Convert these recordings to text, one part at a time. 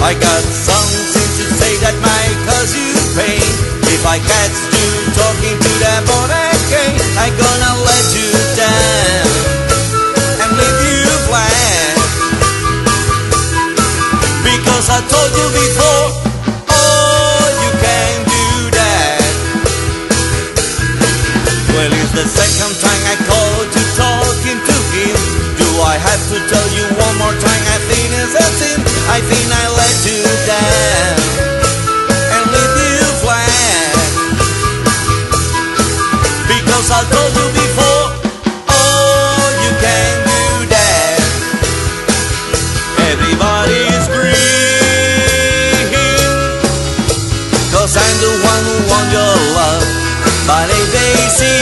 I got something to say that might cause you pain. If I catch you talking to that boy again, I'm gonna let you down and leave you flat. Because I told you before, oh, you can't do that. Well, it's the second time I called you talking to him. Do I have to tell you one more time? I think it's a sin. I think I let you down and leave you flat. Because I told you before, oh, you can't do that. Everybody's screaming, cause I'm the one who wants your love. But if they see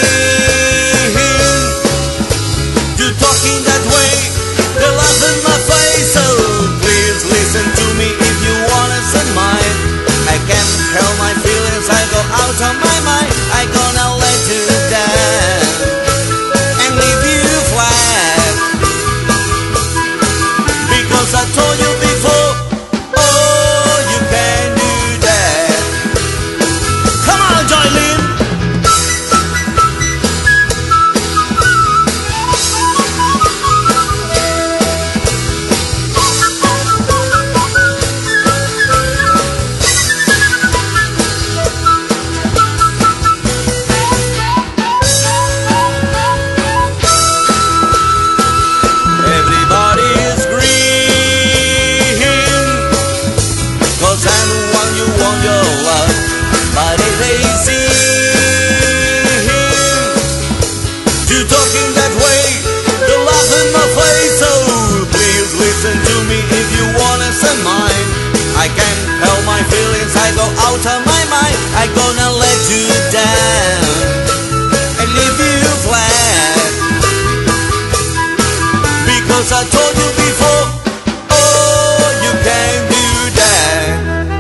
you talking that way, they laugh in my face. So please listen to me if you wanna see mine. I can't help my feelings, I go out of my mind. I'm gonna let you down and leave you flat. Because I told you before, oh, you can't do that. Come on, Joylyn. I can't help my feelings, I go out of my mind. I'm gonna let you down and leave you flat. Because I told you before, oh, you can't do that.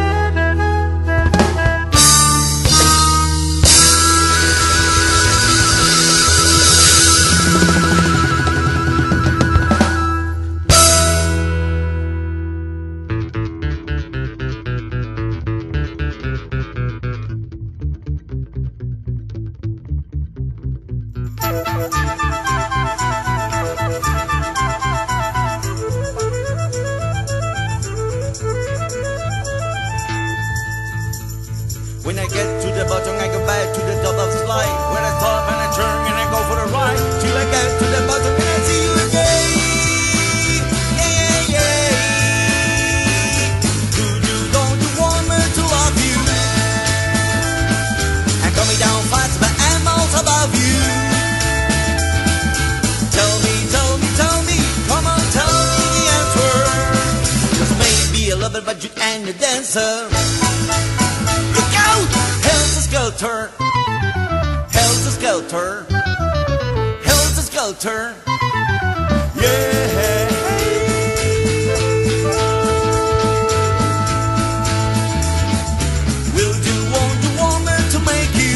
When I get to the bottom, I go back to the top of the slide. When I stop and I turn and I go for the ride, till I get to the bottom and I see you again. Yeah, yeah. Don't you want me to love you? I'm coming down fast, but I'm also above you. Tell me, come on, tell me the answer. Just maybe a lover, but you ain't a dancer. Helter, helter skelter, helter skelter, yeah. Will you want me to make you?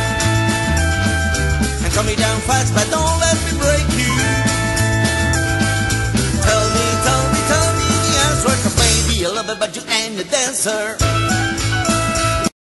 And come me down fast, but don't let me break you. Tell me the answer, 'cause maybe a lover, but you ain't a dancer.